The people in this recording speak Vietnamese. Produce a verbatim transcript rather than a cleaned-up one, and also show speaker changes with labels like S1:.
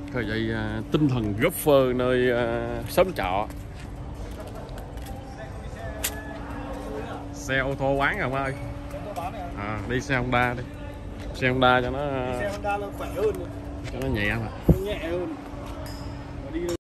S1: Thôi vậy à, tinh thần golfer nơi à, xóm trọ. Xe ô tô bán không ơi? À, đi xe Honda đi. Xe Honda cho nó
S2: Xe Honda nó khỏe hơn,
S1: cho nó nhẹ mà.
S2: nó nhẹ hơn. Đi